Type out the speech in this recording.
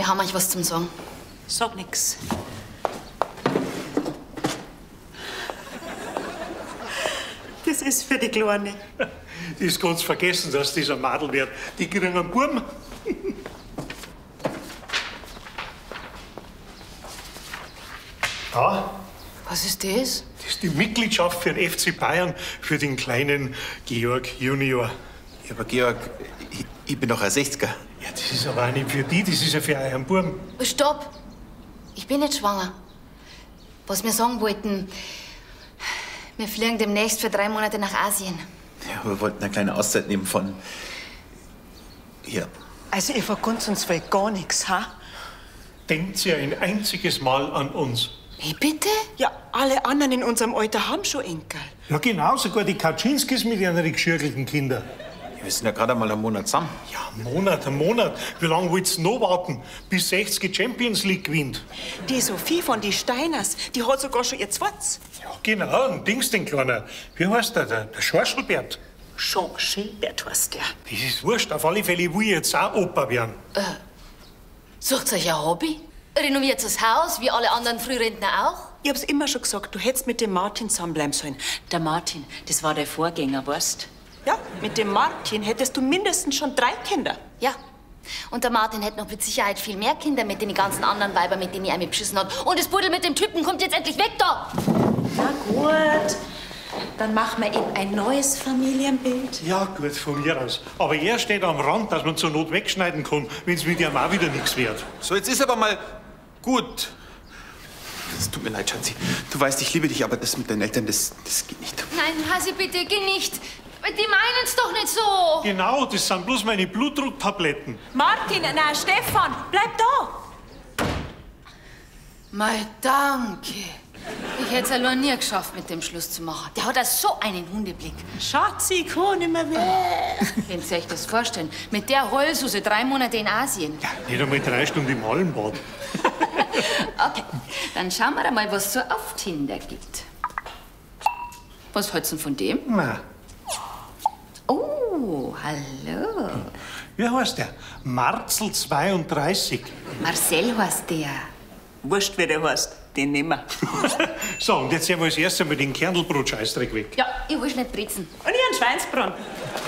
Wir haben euch was zum Sagen. Sag nix. Das ist für die Kleine. Die ist ganz vergessen, dass dieser Madel wird. Die kriegen einen Burm. Da, Was ist das? das ist die Mitgliedschaft für den FC Bayern für den kleinen Georg Junior. Ja, aber Georg, ich bin doch ein 60er. Ja, das ist aber auch nicht für die, das ist ja für euren Burm. Stopp! Ich bin nicht schwanger. Was wir sagen wollten, wir fliegen demnächst für 3 Monate nach Asien. Ja, wir wollten eine kleine Auszeit nehmen von... Hier. Also, ihr vergunst uns wohl gar nichts, ha? Denkt ihr ein einziges Mal an uns? Wie bitte? Ja, alle anderen in unserem Alter haben schon Enkel. Ja, genau, sogar die Kaczynskis mit ihren geschirkelten Kindern. Ja, wir sind ja gerade einmal einen Monat zusammen. Ja, ein Monat. Wie lange willst du noch warten, bis 60 Champions League gewinnt? Die Sophie von die Steiners, die hat sogar schon ihr Zwatz. Ja, genau, ein Dings, den Kleiner. Wie heißt der Schorschelbert? Jean Gilbert heißt der. Das ist wurscht, auf alle Fälle will ich jetzt auch Opa werden. Sucht euch ein Hobby? Renoviert das Haus, wie alle anderen Frührentner auch? Ich hab's immer schon gesagt, du hättest mit dem Martin zusammenbleiben sollen. Der Martin, das war der Vorgänger, weißt? Ja, mit dem Martin hättest du mindestens schon 3 Kinder. Ja. Und der Martin hätte noch mit Sicherheit viel mehr Kinder mit den ganzen anderen Weibern, mit denen er mich beschissen hat. Und das Pudel mit dem Typen kommt jetzt endlich weg da! Na gut, dann machen wir eben ein neues Familienbild. Ja, gut, von mir aus. Aber er steht am Rand, dass man zur Not wegschneiden kann, wenn es mit ihm auch wieder nichts wird. So, jetzt ist aber mal gut. Es tut mir leid, Schatzi. Du weißt, ich liebe dich, aber das mit deinen Eltern, das geht nicht. Nein, Hasi, bitte, geh nicht. Die meinen es doch nicht so. Genau, das sind bloß meine Blutdrucktabletten. Martin, nein, Stefan, bleib da. Mei, danke. Ich hätte es ja noch nie geschafft, mit dem Schluss zu machen. Der hat ja so einen Hundeblick. Schatzi, komm nicht mehr weg. Könnt ihr euch das vorstellen? Mit der Heulsuse 3 Monate in Asien. Ja, nicht einmal 3 Stunden im Hallenbad. Okay, dann schauen wir mal, was so auf Tinder gibt. Was hältst du denn von dem? Na, Oh, hallo. wie heißt der? Marzl 32. Marcel heißt der. Wurscht, wie der heißt, den nehmen wir. So, und jetzt sehen wir als erstes mal den Kernelbrot-Scheißdreck weg. Ja, ich will nicht brezen. Und ich einen Schweinsbraten.